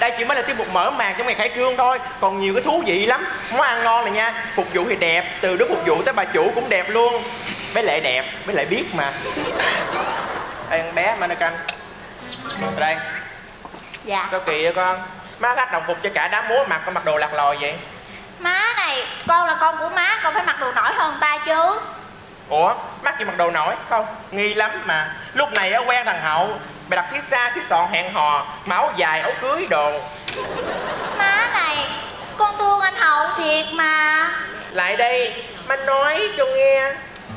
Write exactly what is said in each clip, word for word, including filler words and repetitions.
đây chỉ mới là tiết mục mở màn trong ngày khai trương thôi, còn nhiều cái thú vị lắm. Món ăn ngon này nha, phục vụ thì đẹp, từ đứa phục vụ tới bà chủ cũng đẹp luôn. Bé Lệ đẹp, bé Lệ biết mà. Đây con bé mannequin. Đây. Dạ. Sao kỳ vậy con? Má khách đồng phục cho cả đám múa mặc con mặc đồ lạc lòi vậy? Má này, con là con của má, con phải mặc đồ nổi hơn ta chứ. Ủa, mắt chỉ mặc đồ nổi không? Nghi lắm mà. Lúc này á quen thằng Hậu, mày đặt xí xa xí sọn hẹn hò, máu dài áo cưới đồ. Má này, con thương anh Hậu thiệt mà. Lại đây, má nói cho nghe.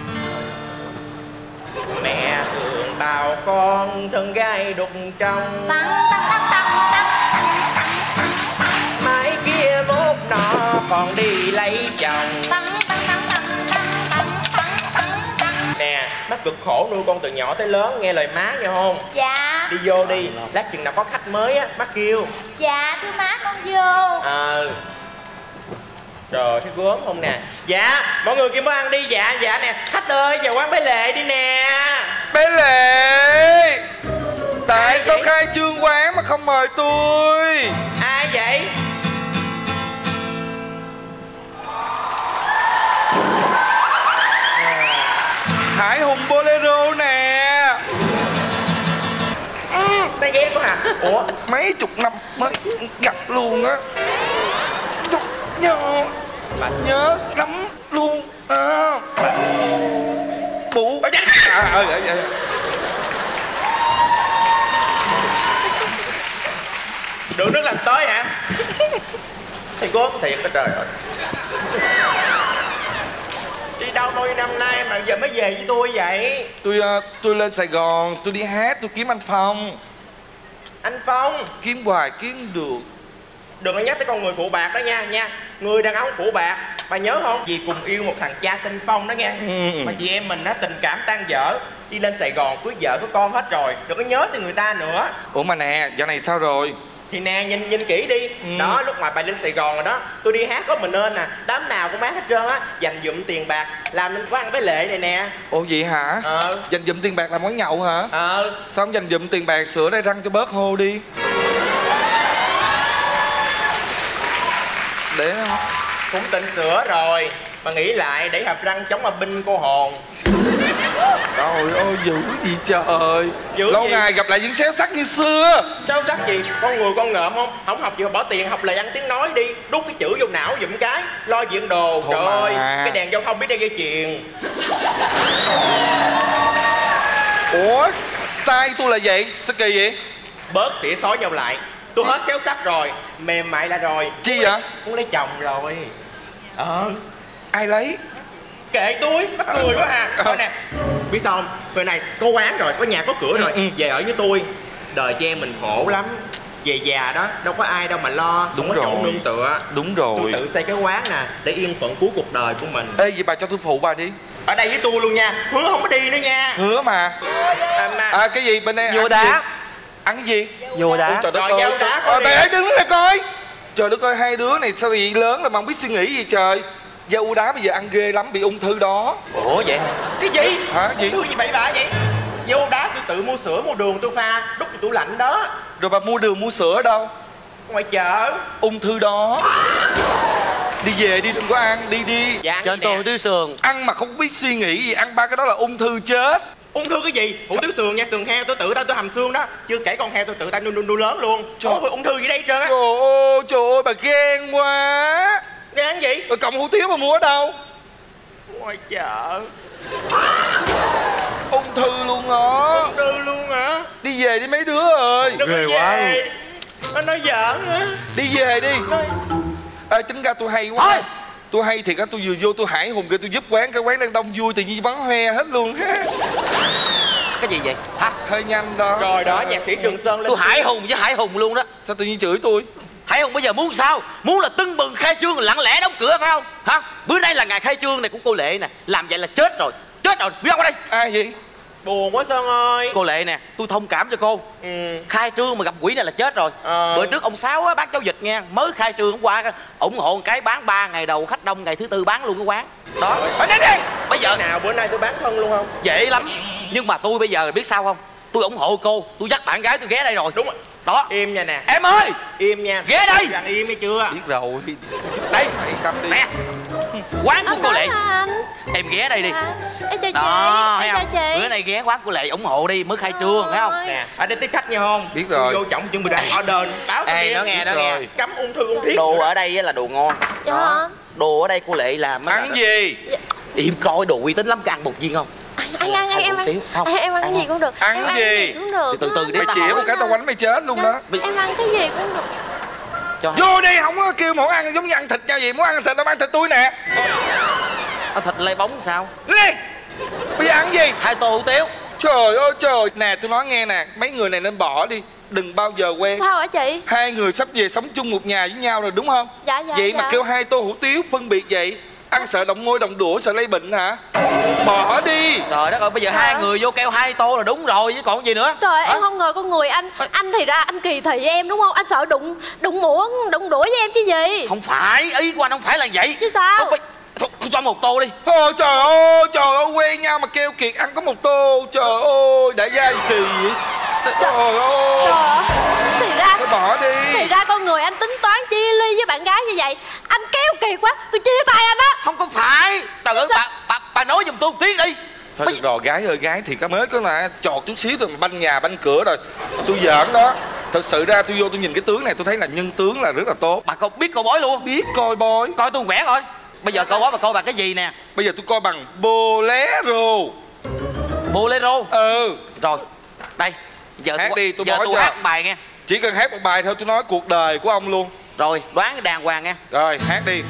Mẹ thường bảo con thân gái đục trong, Tăng tăng tăng tăng tăng. mai kia mốt nọ còn đi lấy chồng. Tăng tăng tăng tăng tăng tăng tăng tăng. Nè, má cực khổ nuôi con từ nhỏ tới lớn, nghe lời má nha không? Dạ. Đi vô đi, lát chừng nào có khách mới á, má kêu. Dạ thưa má, con vô. Ờ. Trời, thấy gớm không nè. Dạ, mọi người kêu món ăn đi. Dạ, dạ nè. Khách ơi, vào quán bé Lệ đi nè. Bé Lệ, tại Ai sao vậy? khai trương quán mà không mời tôi? Ai vậy? Hải Hùng Bolero nè. Ừ, tay ghét quá hả? Ủa? Mấy chục năm mới gặp luôn á. Chục nhớ nhớ lắm luôn à. Bụ à, à, à, à. Đường nước làm tới hả? Thì gớm thiệt á trời ơi. Đi đâu bao nhiêu năm nay mà giờ mới về với tôi vậy? Tôi uh, tôi lên Sài Gòn, tôi đi hát, tôi kiếm anh Phong. Anh Phong? Kiếm hoài kiếm được. Đừng có nhắc tới con người phụ bạc đó nha nha. Người đàn ông phụ bạc, bà nhớ không? Vì cùng yêu một thằng cha tên Phong đó nha. Ừ. Mà chị em mình á tình cảm tan vỡ, đi lên Sài Gòn cưới vợ có con hết rồi, đừng có nhớ tới người ta nữa. Ủa mà nè, dạo này sao rồi? Thì nè, nhìn nhìn kỹ đi. Ừ. Đó, lúc mà bà lên Sài Gòn rồi đó, tôi đi hát có mình nên nè, đám nào cũng bán hết trơn á, dành dụm tiền bạc làm nên quán ăn bé Lệ này nè. Ủa vậy hả? Ờ. Dành dụm tiền bạc làm món nhậu hả? Ờ. Sao không dành dụm tiền bạc sửa đai răng cho bớt hô đi. Để không? Cũng định sửa rồi, mà nghĩ lại để hộp răng chống mà binh cô hồn. Trời ơi, dữ gì trời. Dữ Lâu gì? ngày gặp lại những xéo sắc như xưa. Sao sắc gì? Con người con ngợm không? Không học gì mà bỏ tiền học lời ăn tiếng nói đi. Đút cái chữ vô não giùm cái. Lo chuyện đồ. Thôi Trời mà. ơi, cái đèn giao thông biết đeo dây chuyền. Ủa, style tôi là vậy? Sao kỳ vậy? Bớt tỉa xói nhau lại. Tôi hết xéo sắc rồi, mềm mại là rồi. Chi vậy? Muốn lấy chồng rồi. Ờ. Ai lấy? Kệ tôi, mắc cười quá à. Thôi nè, biết sao không? Người này có quán rồi, có nhà có cửa rồi. Ừ, ừ. Về ở với tôi. Đời cho em mình khổ lắm. Về già đó, đâu có ai đâu mà lo. Đúng không có rồi. chỗ nương tựa. Đúng rồi. Tôi tự xây cái quán nè, để yên phận cuối cuộc đời của mình. Ê, vậy bà cho tôi phụ bà đi. Ở đây với tôi luôn nha, hứa không có đi nữa nha. Hứa mà. À, mà À, cái gì bên đây? Vô ăn cái đá. gì? Ăn cái gì? Vô đá. Ôi, trời đất Rồi, ơi. giao đá coi Ờ, đi. Đây, hãy đứng lại coi. Trời đất ơi, hai đứa này sao vậy lớn rồi mà không biết suy nghĩ gì trời. Dâu đá bây giờ ăn ghê lắm, bị ung thư đó. Ủa vậy hả? cái gì? Hả? Gì? Thư gì bậy bạ vậy? Vô đá tôi tự mua sữa, mua đường tôi pha, đút vào tủ lạnh đó. Rồi bà mua đường mua sữa ở đâu? Ngoài chợ. Ung thư đó. Đi về đi, đừng có ăn, đi đi. Dạ Trên tôi tứ sườn. Ăn mà không biết suy nghĩ gì, ăn ba cái đó là ung thư chết. Ung thư cái gì? Hủ tiếu sườn nha, sườn heo tôi tự tay tôi hầm xương đó. Chưa kể con heo tôi tự tay nuôi nuôi nuôi lớn luôn. Trời ơi, ung thư gì đây hết trơn á. Trời ơi, trời ơi, bà ghen quá. Gan gì? Rồi cọng hủ tiếu mà mua ở đâu? Ngoài chợ. Ung thư luôn đó. Ung thư luôn hả? Đi về đi mấy đứa ơi. Đừng Ghê có quá về. luôn. Nó nói giỡn á. Đi về đi. Nói... Ê, tính ra tôi hay quá. Thôi. Tôi hay thiệt á, tôi vừa vô tôi Hải Hùng kia tôi giúp quán, cái quán đang đông vui tự nhiên bắn hoe hết luôn. Cái gì vậy? Hả? Hơi nhanh đó. Rồi đó, nhạc sĩ Trường Sơn lên. Tôi Hải Hùng với Hải Hùng luôn đó. Sao tự nhiên chửi tôi? Hải Hùng bây giờ muốn sao? Muốn là tưng bừng khai trương lặng lẽ đóng cửa phải không? Hả? Bữa nay là ngày khai trương này của cô Lệ nè. Làm vậy là chết rồi. Chết rồi. Biết không ở đây? Ai vậy? Buồn quá Sơn ơi. Cô Lệ nè, tôi thông cảm cho cô. Ừ. Khai trương mà gặp quỷ này là chết rồi. Ờ. Bữa trước ông Sáu á, bác cháu Dịch nha, mới khai trương hôm qua ủng hộ một cái bán ba ngày đầu khách đông, ngày thứ tư bán luôn cái quán. Đó. Ở đây đi. Bây giờ nào bữa nay tôi bán thân luôn không? dễ lắm. Nhưng mà tôi bây giờ biết sao không? tôi ủng hộ cô, tôi dắt bạn gái tôi ghé đây rồi. Đúng rồi. Đó. Im nha nè. Em ơi, im nha. Ghé đây. Bạn im hay chưa? Biết rồi. Đây. Yên tâm đi. Nè, quán của Ờ, cô có Lệ. anh. Em ghé đây đi. À, em chào Đó, chị. thấy Em chào không? chị. Bữa nay ghé quán của Lệ ủng hộ đi, mới khai trương, thấy không? Ôi. Nè, ở đây tiếp khách nha không? Biết rồi. Tôi vô trọng chuẩn bị đặt order báo cho Ê, em. nó nghe, nó Biết nghe. rồi. Cấm ung thư ung thiết. Đồ ở đây là đồ ngon. Dạ Đó. hả? Đồ ở đây cô Lệ làm á Ăn là- gì? Im coi đồ uy tín lắm, có ăn bột viên không? Anh ăn ăn em ăn. Tiếu, không? Em, em ăn Ăn gì không? cũng được. Ăn Em gì? cũng được. Từ từ để Mày tao chĩa hỏi một cái tao quánh mày chết luôn đó. Dạ, em ăn cái gì cũng được. Cho hai- Vô đi, không có kêu món ăn giống như ăn thịt nhau gì. Muốn ăn thịt đâu, ăn thịt tôi nè. Ăn thịt lê bóng sao? Đi. Bây giờ ăn gì? Hai tô hủ tiếu. Trời ơi trời. Nè tôi nói nghe nè, mấy người này nên bỏ đi. Đừng bao giờ quen. Sao hả chị? Hai người sắp về sống chung một nhà với nhau rồi đúng không? Dạ dạ. Vậy dạ. mà kêu hai tô hủ tiếu phân biệt vậy. Ăn sợ động môi động đũa, sợ lây bệnh hả? Bỏ đi. Trời đất ơi, bây giờ Dạ. hai người vô kêu hai tô là đúng rồi chứ còn gì nữa. Trời ơi, Hả? em không ngờ con người anh. Anh thì ra anh kỳ thị em đúng không? Anh sợ đụng đụng muỗng đụng đũa với em chứ gì. Không phải, ý của anh không phải là vậy. Chứ sao? Không phải- Thôi, thôi cho một tô đi. Ôi trời ơi, trời ơi, quen nhau mà kêu Kiệt ăn có một tô. Trời ơi, đại gia gì kỳ vậy? Trời ơi, Trời ơi, thì ra phải bỏ đi. thì ra con người anh tính toán chia ly với bạn gái như vậy. Anh kéo kiệt quá, tôi chia tay anh á. Không có phải. Trời ơi, bà, bà, bà nói giùm tôi một tiếng đi. Thôi Bây- được rồi, gái ơi, gái thì có mới có là trọt chút xíu rồi mà banh nhà banh cửa rồi. Tôi giỡn đó. Thật sự ra tôi vô tôi nhìn cái tướng này tôi thấy là nhân tướng là rất là tốt. Bà có biết câu bói luôn. Biết coi boy. Coi tôi quẻ coi. Bây giờ câu bói bà coi bằng cái gì nè? Bây giờ tôi coi bằng bolero. Bolero. Ừ. Rồi, đây. Giờ Hát đi, tôi giờ bói tôi cho. hát bài nghe. Chỉ cần hát một bài thôi tôi nói cuộc đời của ông luôn. Rồi, đoán đàng hoàng nghe. Rồi, hát đi.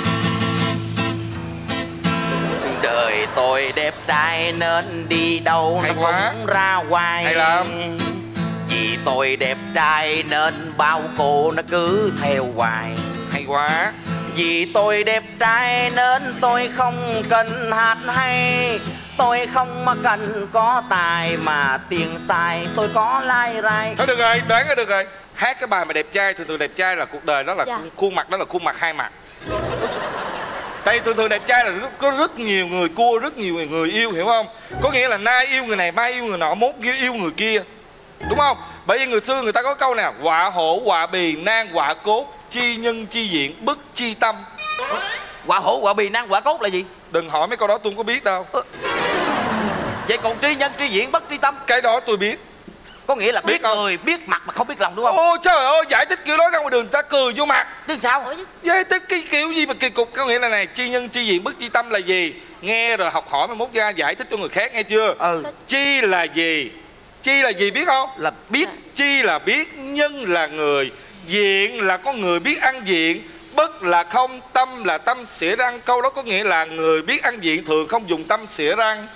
Đời tôi đẹp trai nên đi đâu Hay nó quá. cũng ra hoài. Hay lắm. Vì tôi đẹp trai nên bao cô nó cứ theo hoài. Hay quá. Vì tôi đẹp trai nên tôi không cần hát hay. Tôi không mà cần có tài mà tiền xài tôi có lai rai. Thôi được rồi, đoán ra được rồi. Hát cái bài mà đẹp trai, thường thường đẹp trai là cuộc đời đó là Dạ. khuôn mặt đó là khuôn mặt hai mặt. Tại thường thường đẹp trai là rất, có rất nhiều người cua, rất nhiều người yêu, hiểu không? Có nghĩa là nay yêu người này, mai yêu người nọ, mốt kia yêu người kia. Đúng không? Bởi vì người xưa người ta có câu nào: họa hổ, họa bì, nan họa cốt, chi nhân chi diện, bức chi tâm. Quả hổ, quả bì, năng, quả cốt là gì? Đừng hỏi mấy câu đó tôi không có biết đâu. Vậy còn tri nhân, tri diện, bất tri tâm. Cái đó tôi biết. Có nghĩa là Biết biết không? người, biết mặt mà không biết lòng đúng không? Ô trời ơi, giải thích kiểu đó ra ngoài đường người ta cười vô mặt. Chứ sao? Ủa, chứ- Giải thích cái kiểu gì mà kỳ cục. Có nghĩa là này, chi nhân chi diện, bức chi tâm là gì? Nghe rồi học hỏi mà mốt ra giải thích cho người khác nghe chưa? Ừ. Chi là gì? Chi là gì biết không? Là biết. Chi là biết, nhân là người, diện là con người biết ăn diện, bất là không, tâm là tâm xỉa răng. Câu đó có nghĩa là người biết ăn diện thường không dùng tâm xỉa răng.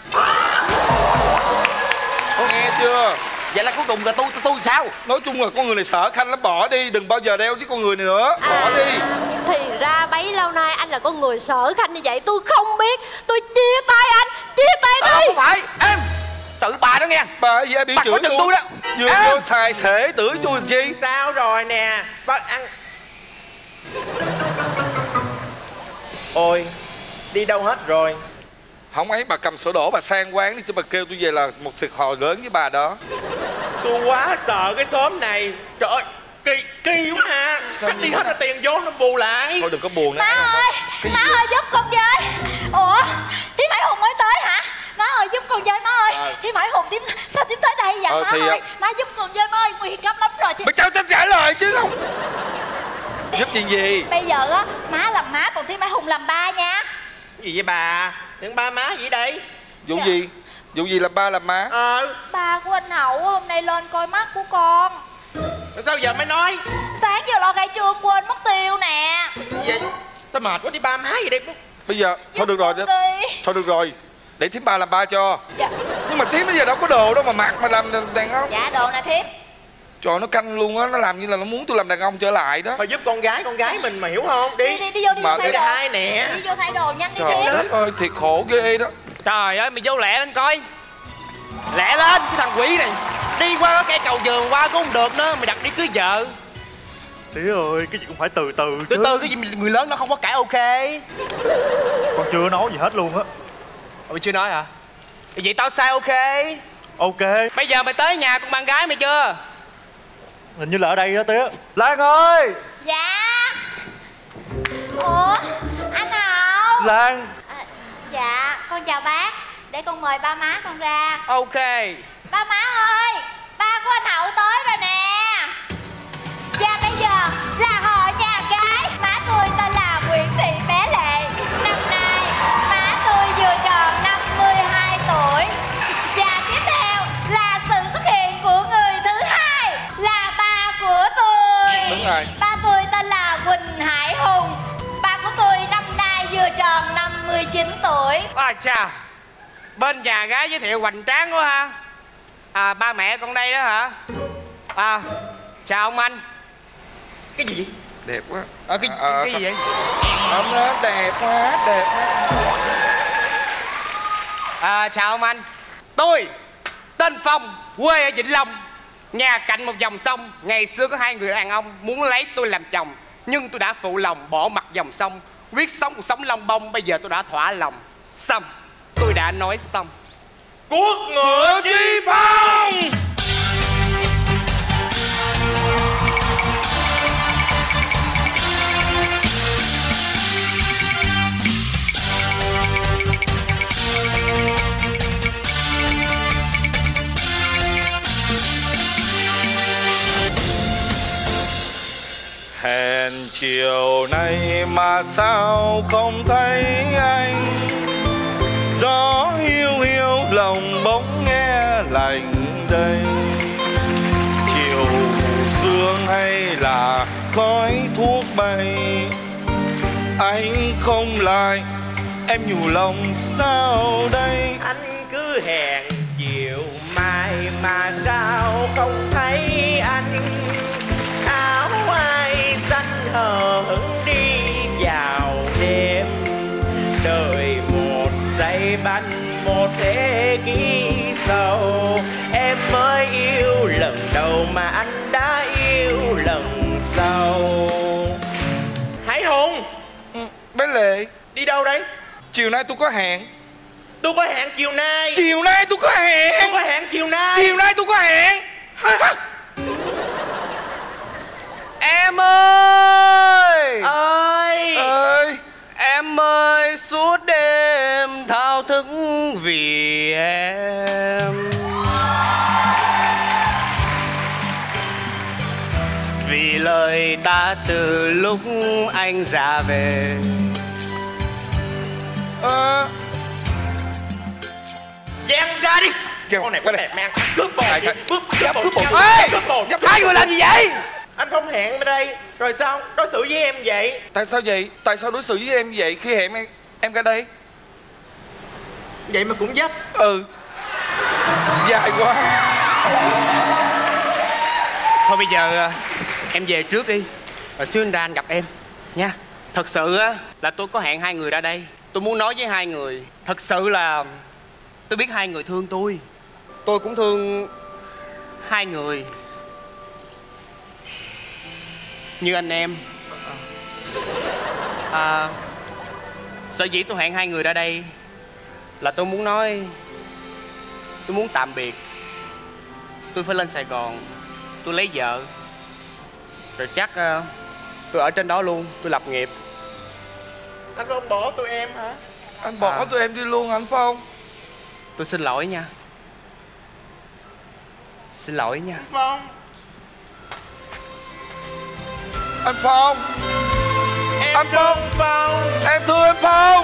Nghe chưa? Vậy là cuối cùng là tôi, tôi, tôi sao? Nói chung là con người này sợ khanh lắm, bỏ đi, đừng bao giờ đeo với con người này nữa. Bỏ À, đi. thì ra bấy lâu nay anh là con người sở khanh như vậy. Tôi không biết. Tôi chia tay anh. Chia tay Ờ, đi. không phải, em. Tự bà đó nghe. Bà gì biểu Bà chửi có giùm tôi đó. Vừa Em. vô xài xể tưởi tôi làm chi? Sao rồi nè? Bác ăn. Ôi, đi đâu hết rồi? Không ấy, bà cầm sổ đổ bà sang quán đi chứ bà kêu tôi về là một thiệt thòi lớn với bà đó. Tôi quá sợ cái xóm này. Trời ơi, kỳ kỳ quá ha. Sao Cắt đi vậy? hết là tiền vốn nó bù lại. Thôi đừng có buồn nữa. Má ăn không? ơi, Cái má gì ơi giúp con với. Ủa, Thím Hải Hùng mới tới hả? Má ơi giúp con với má ơi. Ờ. Thím Hải Hùng tím sao tím tới đây vậy Ờ, má thì, ơi? ờ, Má giúp con với má ơi, nguy cấp lắm rồi. Thì... Mày cho tao trả lời chứ không? Giúp chuyện gì? Bây giờ á, má làm má còn Thím Hải Hùng làm ba nha. Cái gì vậy bà? Những ba má gì đây? Vụ Dạ. gì? Vụ gì làm ba làm má? Ờ, Ba của anh Hậu hôm nay lên coi mắt của con. sao giờ mới nói? Sáng giờ lo khai trương quên mất tiêu nè. Vậy? Tao mệt quá đi ba má gì đây? Bây giờ thôi được rồi đó. Giúp con đi. Thôi được rồi. Để thím ba làm ba cho. Dạ, Nhưng mà thím bây giờ đâu có đồ đâu mà mặc mà làm đàn ông. dạ đồ nè Thím. Trời nó canh luôn á, nó làm như là nó muốn tôi làm đàn ông trở lại đó. Thôi giúp con gái, con gái mình mà hiểu không? Đi. Đi đi đi vô đi Mà vô thay đi đồ. hai nè. Đi vô thay đồ nhanh đi Trời Thím. đất ơi, thiệt khổ ghê đó. Trời ơi mày vô lẹ lên coi. Lẹ lên cái thằng quỷ này. Đi qua cái cây cầu vườn qua cũng không được nữa. Mày đặt đi cưới vợ. Tía ơi, cái gì cũng phải từ từ Từ chứ. từ cái gì người lớn nó không có cãi ok. Con chưa nói gì hết luôn á. Mày chưa nói hả? Vậy tao sai ok. Ok. Bây giờ mày tới nhà con bạn gái mày chưa? Hình như là ở đây đó tía. Lan ơi. Dạ. Ủa anh Hậu. Lan. À, dạ con chào bác. Để con mời ba má con ra. Ok. Ba má ơi, ba của anh Hậu tới rồi nè. Và bây giờ là họ nhà gái. Má tôi tên là Nguyễn Thị Bé Lệ. Năm nay má tôi vừa tròn năm mươi hai tuổi. Và tiếp theo là sự xuất hiện của người thứ hai, là ba của tôi. Đúng rồi. Ba tôi tên là Quỳnh Hải Hùng. Ba của tôi năm nay vừa tròn năm mươi chín tuổi. À chà, bên nhà gái giới thiệu hoành tráng quá ha. À ba mẹ con đây đó hả? À chào ông anh. Cái gì vậy? Đẹp quá. À, cái, à, cái, cái gì vậy? Ông đó đẹp quá, đẹp quá. À chào ông anh. Tôi tên Phong, quê ở Vĩnh Long, nhà cạnh một dòng sông. Ngày xưa có hai người đàn ông muốn lấy tôi làm chồng, nhưng tôi đã phụ lòng bỏ mặt dòng sông, quyết sống cuộc sống long bông. Bây giờ tôi đã thỏa lòng. Xong, tôi đã nói xong. Quốc ngựa chi phong. Hẹn chiều nay mà sao không thấy anh, gió hiu hiu lòng bỗng nghe lạnh đây. Chiều sương hay là khói thuốc bay, anh không lại em nhủ lòng sao đây. Anh cứ hẹn chiều mai mà sao không thấy anh. Áo ai xanh hờ hững đi vào đêm, đời một giây bắn một thế kỷ sau. Em mới yêu lần đầu mà anh đã yêu lần sau. Hải Hùng. Ừ, Bé Lệ, Đi đâu đấy? chiều nay tôi có hẹn. Tôi có hẹn chiều nay. Chiều nay tôi có hẹn. Tôi có hẹn chiều nay. Chiều nay tôi có hẹn. Em ơi Ơi. Ơi. Em ơi, suốt đêm thao thức vì em, vì lời ta từ lúc anh ra về. Ờ. Giang ra đi. Giang, Con này qua có đây. đẹp mang. Cướp bồ. Tại- chị. tại- Cướp Dám cướp cướp bồ. bồ. Ê! Ê! Cướp bồ. Hai người làm gì vậy? Anh không hẹn ở đây. Rồi sao đối xử với em vậy? Tại sao vậy? Tại sao đối xử với em vậy khi hẹn em em ra đây? Vậy mà cũng dấp. Ừ. Dài quá. Thôi bây giờ em về trước đi, rồi xíu anh ra anh gặp em nha. Thật sự á là tôi có hẹn hai người ra đây. Tôi muốn nói với hai người, thật sự là tôi biết hai người thương tôi, tôi cũng thương hai người như anh em. À, sở dĩ tôi hẹn hai người ra đây là tôi muốn nói, tôi muốn tạm biệt. Tôi phải lên Sài Gòn, tôi lấy vợ, rồi chắc uh, tôi ở trên đó luôn, tôi lập nghiệp. Anh không bỏ tụi em hả? Anh bỏ À. tụi em đi luôn anh Phong. Tôi xin lỗi nha. Xin lỗi nha. Phong. Anh Phong. Em Anh thương Phong. Phong. Em thương anh Phong.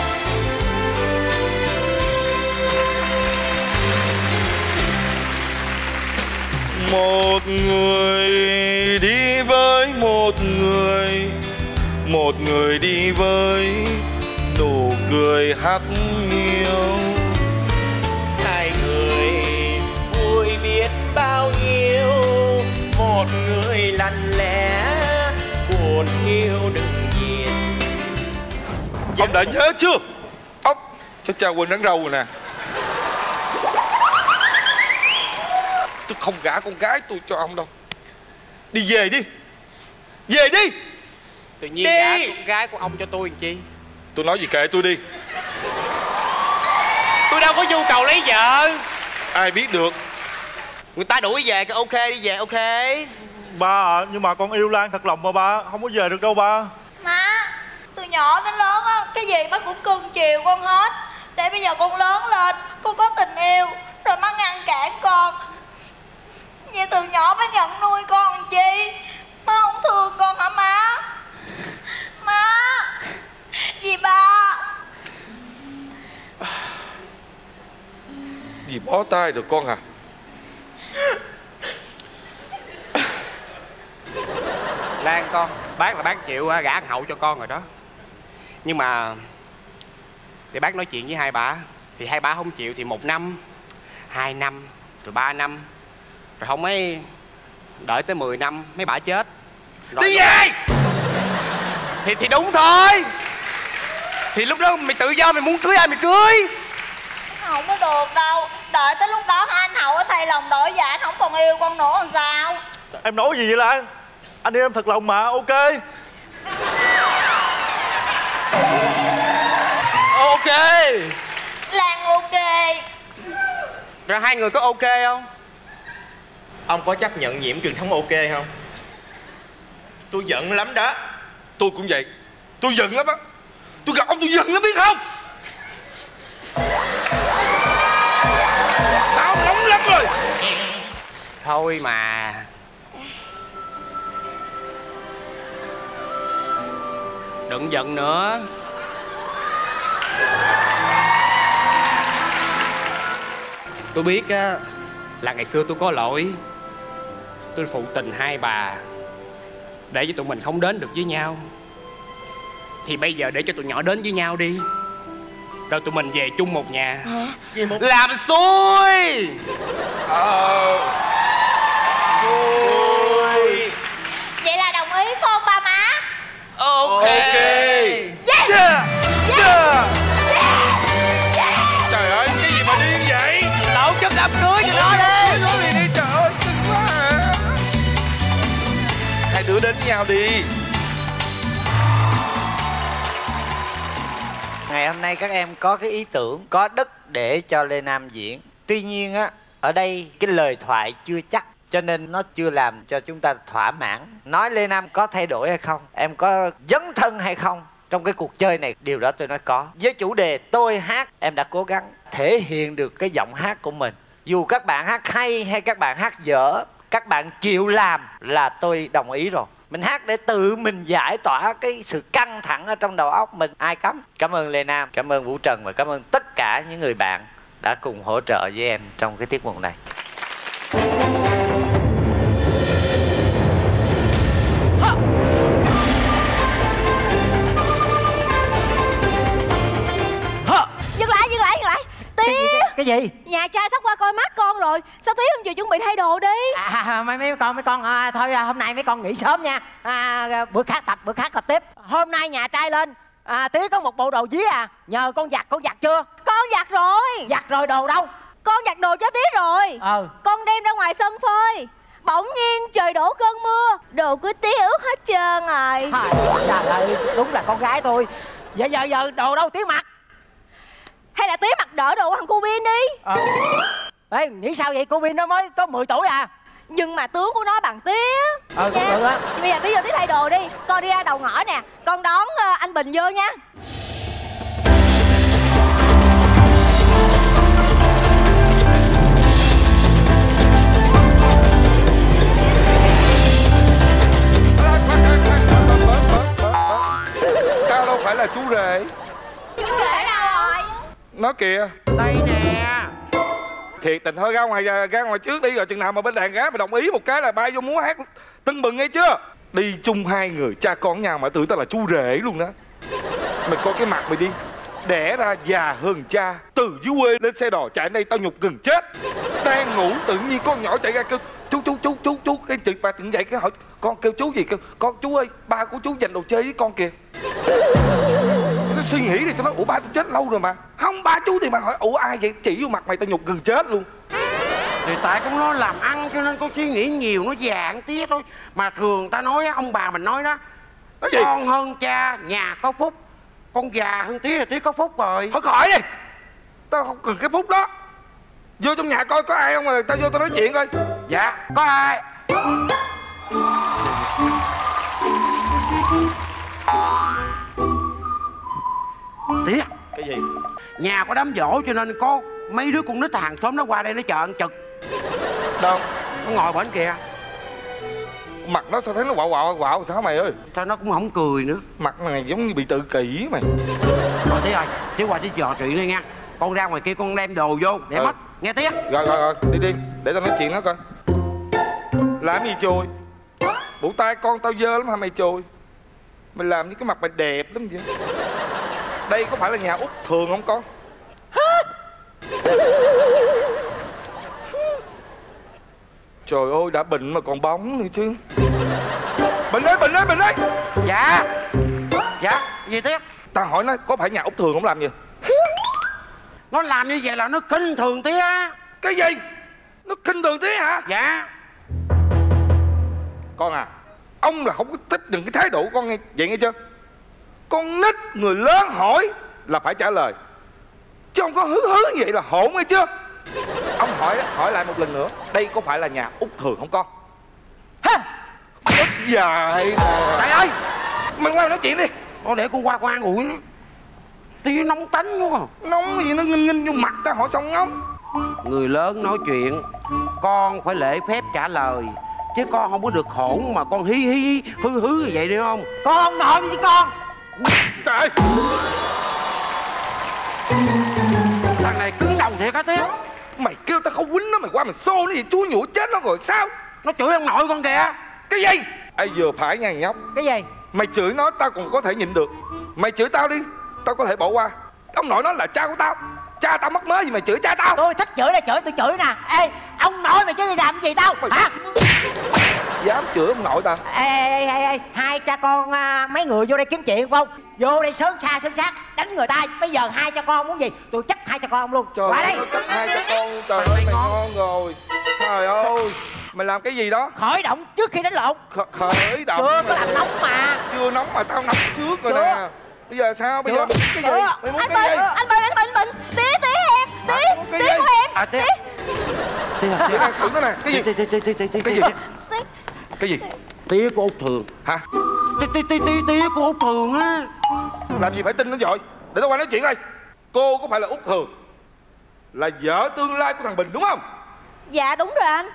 Một người đi với một người, một người đi với nụ cười hắt hiu. Hai người vui biết bao nhiêu. Một người lặng lẽ buồn yêu đừng diện. Ông đã nhớ chưa? Ông cho cha quên rắn râu rồi nè. Tôi không gả con gái tôi cho ông đâu. Đi về đi. Về đi. Tự nhiên Đi. gả con gái của ông cho tôi làm chi? Tôi nói gì kệ tôi đi. Tôi đâu có nhu cầu lấy vợ. Ai biết được. Người ta đuổi về cái ok đi về ok. Ba à, nhưng mà con yêu Lan thật lòng mà ba, không có về được đâu ba. Má, từ nhỏ đến lớn á, cái gì bác cũng cưng chiều con hết. Để bây giờ con lớn lên, con có tình yêu, rồi má ngăn cản con. Vậy từ nhỏ má nhận nuôi con làm chi? Má không thương con hả má? Má, gì ba? Dì bó tay được con à? Lan con, bác là bác chịu gả ăn hậu cho con rồi đó. Nhưng mà để bác nói chuyện với hai bà, thì hai bà không chịu thì một năm, hai năm, rồi ba năm, rồi không mấy đợi tới mười năm mấy bà chết. Rồi Đi về! Thì thì đúng thôi. Thì lúc đó mày tự do mày muốn cưới ai mày cưới. Không có được đâu. Đợi tới lúc đó anh Hậu thay lòng đổi dạ, anh không còn yêu con nữa làm sao? Em nói gì vậy Lan? Anh yêu em thật lòng mà, ok. Ok. Lan ok. Rồi hai người có ok không? Ông có chấp nhận nhiễm truyền thống ok không? Tôi giận lắm đó. Tôi cũng vậy. Tôi giận lắm á. Tôi gặp ông tôi giận lắm biết không? Tao nóng lắm rồi. Thôi mà. Đừng giận nữa. Tôi biết á là ngày xưa tôi có lỗi. Tôi phụ tình hai bà để cho tụi mình không đến được với nhau. Thì bây giờ để cho tụi nhỏ đến với nhau đi, rồi tụi mình về chung một nhà. Hả? Gì một... Làm xui. Ờ... Xui. Vậy là đồng ý phải không ba má? Ok, okay. Yes! Yeah! Yes! Yeah! Yes! Yes! Trời ơi, cái gì mà điên vậy? tổ chức đám cưới cho nó đi. Nói đi đi, trời ơi, cưng quá à. Hai đứa đến với nhau đi. Ngày hôm nay các em có cái ý tưởng, có đất để cho Lê Nam diễn. Tuy nhiên á, ở đây cái lời thoại chưa chắc, cho nên nó chưa làm cho chúng ta thỏa mãn. Nói Lê Nam có thay đổi hay không, em có dấn thân hay không trong cái cuộc chơi này, điều đó tôi nói có. Với chủ đề tôi hát, em đã cố gắng thể hiện được cái giọng hát của mình. Dù các bạn hát hay hay các bạn hát dở, các bạn chịu làm là tôi đồng ý rồi. Mình hát để tự mình giải tỏa cái sự căng thẳng ở trong đầu óc mình, ai cấm. Cảm ơn Lê Nam, cảm ơn Vũ Trần và cảm ơn tất cả những người bạn đã cùng hỗ trợ với em trong cái tiết mục này. Dừng lại, dừng lại, dừng lại. Tía, Cái gì? nhà trai sắp qua coi mắt con rồi. Sao Tía không chịu chuẩn bị thay đồ đi? À, mấy mấy con mấy con à, thôi à, hôm nay mấy con nghỉ sớm nha. À, bữa khác tập bữa khác tập tiếp. Hôm nay nhà trai lên à, Tía có một bộ đồ dí à, nhờ con giặt. Con giặt chưa? Con giặt rồi. Giặt rồi, đồ đâu? Con giặt đồ cho Tía rồi. Ờ. Con đem ra ngoài sân phơi. Bỗng nhiên trời đổ cơn mưa, đồ của Tía ướt hết trơn rồi. Trời ơi, đúng là con gái tôi. Vậy giờ giờ đồ đâu Tía mặc? Hay là Tía mặc đỡ đồ của thằng cu Bin đi. Ờ. Ê, nghĩ sao vậy? Cô Bin nó mới có mười tuổi à. Nhưng mà tướng của nó bằng Tía. Ờ, cũng được á. Bây giờ Tía vô Tía thay đồ đi. Con đi ra đầu ngõ nè. Con đón uh, anh Bình vô nha. Tao đâu phải là chú rể. Chú rể đâu rồi? Nó kìa. Đây nè. Thiệt tình thôi, ra ngoài ra ngoài trước đi, rồi chừng nào mà bên đàn gái mày đồng ý một cái là bay vô múa hát tưng bừng nghe chưa? Đi chung hai người cha con nhau mà tưởng tao là chú rể luôn đó. Mày coi cái mặt mày đi, đẻ ra già hơn cha, từ dưới quê lên xe đò chạy đây tao nhục gần chết. Đang ngủ tự nhiên con nhỏ chạy ra kêu chú chú chú chú chú, cái chị bà tỉnh dậy cái hỏi con kêu chú gì, kêu con chú ơi ba của chú dành đồ chơi với con kìa. Tôi suy nghĩ thì tôi nói ủa ba tôi chết lâu rồi mà. Không, ba chú thì mà hỏi ủa ai vậy, chỉ vô mặt mày tao nhục gần chết luôn. Thì tại con nó làm ăn cho nên con suy nghĩ nhiều, nó dạng tía thôi. Mà thường ta nói ông bà mình nói đó, con hơn cha nhà có phúc, con già hơn tía là tía có phúc rồi. Thôi khỏi đi, tao không cần cái phúc đó. Vô trong nhà coi có ai không rồi tao vô tao nói chuyện coi. Dạ có ai. Tía. Cái gì? Nhà có đám giỗ cho nên có mấy đứa con nít hàng xóm nó qua đây nó chờ ăn trực. Đâu? Nó ngồi bên kìa. Mặt nó sao thấy nó quạo quạo quạo sao mày ơi? Sao nó cũng không cười nữa. Mặt này giống như bị tự kỷ mày. Thôi Tía ơi, Tía qua Tía trò chuyện đi nha. Con ra ngoài kia con đem đồ vô để ừ. mất. Nghe Tía. Rồi rồi rồi, đi đi, để tao nói chuyện nó coi. Làm gì chồi? Bộ tay con tao dơ lắm hả mày chồi? Mày làm như cái mặt mày đẹp lắm vậy. Đây có phải là nhà út thường không con? Trời ơi, đã bệnh mà còn bóng nữa chứ. Bệnh đấy, bệnh đấy, bệnh đấy. Dạ. Dạ, gì Tía? Tao hỏi nó có phải nhà út thường không làm gì? Nó làm như vậy là nó khinh thường Tía. Cái gì? Nó khinh thường Tía hả? Dạ. Con à, ông là không có thích những cái thái độ của con nghe, vậy nghe chưa? Con nít người lớn hỏi là phải trả lời, chứ không có hứ hứ như vậy là hỗn nghe chưa? Ông hỏi hỏi lại một lần nữa, đây có phải là nhà út thường không con? Ha! Út dài nè. Trời ơi, mày qua nói chuyện đi. Thôi để con qua con an ủi nó. Tía nóng tánh quá à. Nóng gì nó nghinh nghinh vô mặt tao hỏi xong ngóng. Người lớn nói chuyện con phải lễ phép trả lời, chứ con không có được hỗn mà con hí hí hứ hứ như vậy được không? Con nội gì con? Trời ơi, thằng này cứng đầu thiệt á Tía. mày kêu tao không quýnh nó, mày qua mày xô nó gì chúa nhủa chết nó rồi sao? Nó chửi ông nội con kìa. Cái gì? Ê vừa phải nha nhóc. Cái gì? Mày chửi nó tao còn có thể nhịn được, mày chửi tao đi tao có thể bỏ qua. Ông nội nó là cha của tao, cha tao mất mớ gì mày chửi cha tao? Tôi thích chửi là chửi, tôi chửi nè. Ê, ông nội mày chứ đi làm cái gì tao hả? Dám chửi ông nội tao? Ê, ê, ê, ê, hai cha con à, mấy người vô đây kiếm chuyện không? Vô đây sớm xa sớm sát đánh người ta. Bây giờ hai cha con muốn gì tôi chấp hai cha con luôn. Trời qua ơi, đây. chấp hai cha con. Trời ơi, mày ngon rồi. Trời ơi, mày làm cái gì đó? Khởi động trước khi đánh lộn. Kh khởi động. Chưa có làm nóng mà. Chưa nóng mà tao nóng trước rồi Chưa. nè. Bây giờ sao? Bây giờ cái gì? Chưa. Mày muốn Anh cái Bình, gì? anh Bình, anh Bình, Bình. Tía, tía em. Tía, cái tía gì? của em. À Tía. Tía, Tía đang thử nó nè. Cái gì? Tía, tía, tía, tía, tía, Cái gì? Tía. Cái gì? Tía của Út Thường. Hả? Tía, tía, tía, tía, tía của Út Thường á. Làm gì phải tin nó rồi? Để tao qua nói chuyện coi. Cô có phải là Út Thường, là vợ tương lai của thằng Bình đúng không? Dạ đúng rồi anh.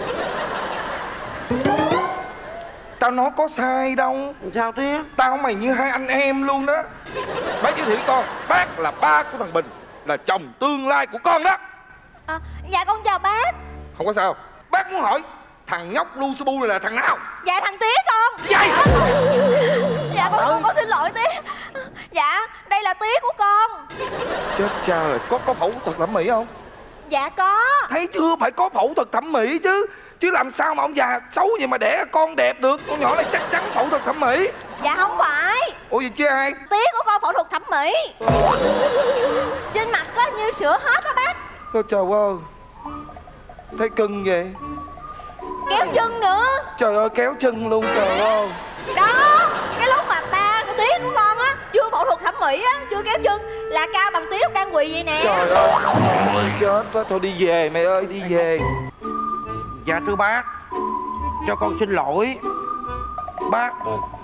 Tao nói có sai đâu. Sao Tía? Tao mày như hai anh em luôn đó. Bác giới thiệu với con, bác là ba của thằng Bình, là chồng tương lai của con đó. À, dạ con chào bác. Không có sao. Bác muốn hỏi thằng nhóc Lu Su Bu này là thằng nào? Dạ thằng Tía con. Vậy? Dạ con, con, con xin lỗi Tía. Dạ đây là Tía của con. Chết cha rồi, có có phẫu thuật thẩm mỹ không? Dạ có. Thấy chưa, phải có phẫu thuật thẩm mỹ chứ. Chứ làm sao mà ông già xấu vậy mà đẻ con đẹp được. Con nhỏ này chắc chắn phẫu thuật thẩm mỹ. Dạ không phải. Ủa gì chứ ai? Tía của con phẫu thuật thẩm mỹ. Trên mặt có như sữa hết đó bác. Ôi trời ơi, thấy cưng vậy. Kéo chân nữa. Trời ơi, kéo chân luôn, trời ơi. Đó, cái lúc mà ba cái Tía của con á chưa phẫu thuật thẩm mỹ á, chưa kéo chân là cao bằng Tía đang quỳ vậy nè. Trời ơi, chết quá. Thôi đi về mày ơi, đi về. Dạ thưa bác, cho con xin lỗi. Bác.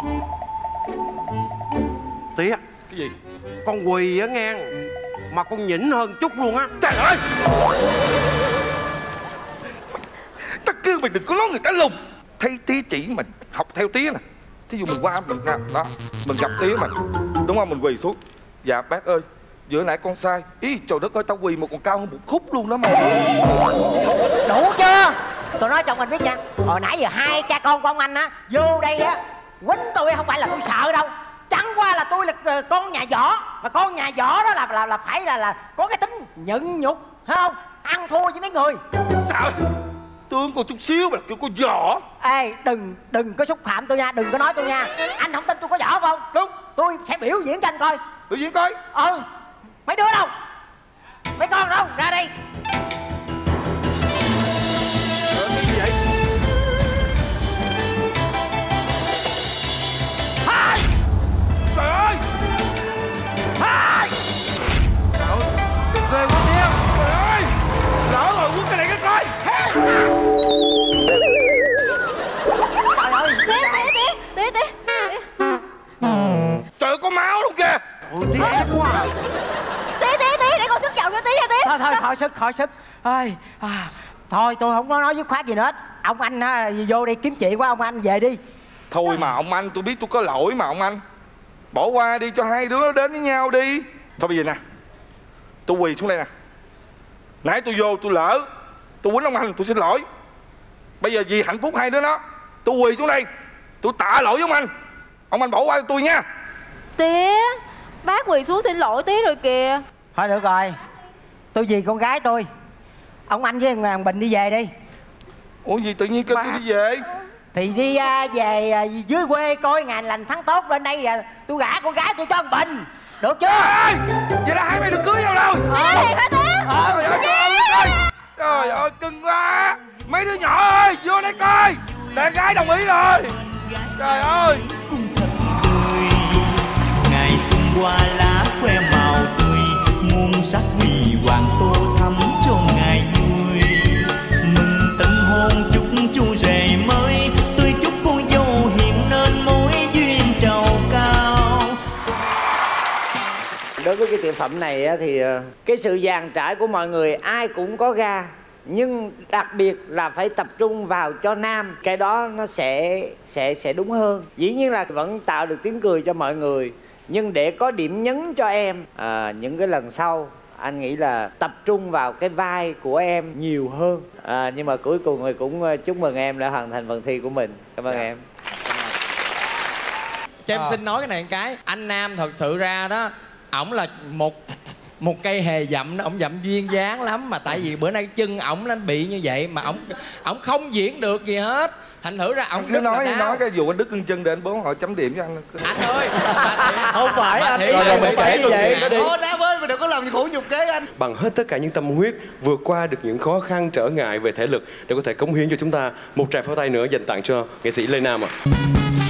Tía. Cái gì? Con quỳ á nghe, mà con nhỉnh hơn chút luôn á. Trời ơi, ta kêu mày đừng có nói người ta lùng. Thấy Tía chỉ mình học theo Tía nè. Thí dụ mình qua mình ra đó, mình gặp Tía mà đúng không, mình quỳ xuống. Dạ bác ơi, vừa nãy con sai. Ý trời đất ơi, tao quỳ một còn cao hơn một khúc luôn đó mà. Đủ chưa? Tôi nói cho ông anh biết nha, hồi nãy giờ hai cha con của ông anh á vô đây á quýnh tôi, không phải là tôi sợ đâu, chẳng qua là tôi là con nhà võ, mà con nhà võ đó là là là phải là là có cái tính nhẫn nhục, thấy không? Ăn thua với mấy người. Sao? Tướng còn chút xíu mà kêu con võ. Ê, đừng đừng có xúc phạm tôi nha, đừng có nói tôi nha. Anh không tin tôi có võ không? Đúng. Tôi sẽ biểu diễn cho anh coi. Biểu diễn coi. Ừ. Mấy đứa đâu? Mấy con đâu? Ra đây. Cái gì vậy? Hai. Trời ơi. Hai. Trời ơi, ghê quá Tía. Trời ơi. Lỡ thôi thôi khỏi sức khỏi sức ơi à, thôi tôi không có nói dứt khoát gì nữa hết. Ông anh á, vô đi kiếm chị của ông anh về đi. Thôi mà ông anh, tôi biết tôi có lỗi mà ông anh. Bỏ qua đi cho hai đứa nó đến với nhau đi. Thôi bây giờ nè, tôi quỳ xuống đây nè. Nãy tôi vô tôi lỡ tôi quýnh ông anh, tôi xin lỗi. Bây giờ vì hạnh phúc hai đứa nó, tôi quỳ xuống đây, tôi tạ lỗi với ông anh. Ông anh bỏ qua cho tôi nha. Tía, bác quỳ xuống xin lỗi Tía rồi kìa. Thôi được rồi, tôi vì con gái tôi. Ông anh với thằng Bình đi về đi. Ủa gì tự nhiên kêu tôi đi về? Thì đi à, về à, dưới quê coi ngày lành tháng tốt, lên đây à, tôi gả con gái tôi cho thằng Bình. Được chưa? Ê, vậy là hai mày được cưới nhau rồi. Ờ thiệt hả Tía? Trời ơi, trời ơi, trời ơi, cưng quá. Mấy đứa nhỏ ơi, vô đây coi. Đàn gái đồng ý rồi. Trời ơi. Ngày xuân qua lá khoe màu tươi, muôn sắc huy hoàng tô thắm cho ngày vui. Mừng tân hôn chúc chú rể mới, tôi chúc cô dâu hiện nên mối duyên trầu cao. Đối với cái tiệm phẩm này á, thì cái sự dàn trải của mọi người ai cũng có ga, nhưng đặc biệt là phải tập trung vào cho nam, cái đó nó sẽ sẽ sẽ đúng hơn. Dĩ nhiên là vẫn tạo được tiếng cười cho mọi người, nhưng để có điểm nhấn cho em à, những cái lần sau anh nghĩ là tập trung vào cái vai của em nhiều hơn. À, nhưng mà cuối cùng thì cũng chúc mừng em đã hoàn thành phần thi của mình. Cảm ơn dạ. em. Cho em à. xin nói cái này một cái. Anh Nam thật sự ra đó, ổng là một một cây hề dậm đó, ổng dậm duyên dáng lắm. Mà tại vì bữa nay chân ổng nó bị như vậy mà ổng ổng không diễn được gì hết. Thành thử ra ổng cứ nói nói cái vụ anh đứt cưng chân để anh bố họ chấm điểm cho anh. Anh ơi, không phải anh rồi rồi mình kể luôn vậy. Thôi đá với mà đừng có làm khổ nhục kế anh. Bằng hết tất cả những tâm huyết, vượt qua được những khó khăn trở ngại về thể lực để có thể cống hiến cho chúng ta. Một tràng pháo tay nữa dành tặng cho nghệ sĩ Lê Nam ạ.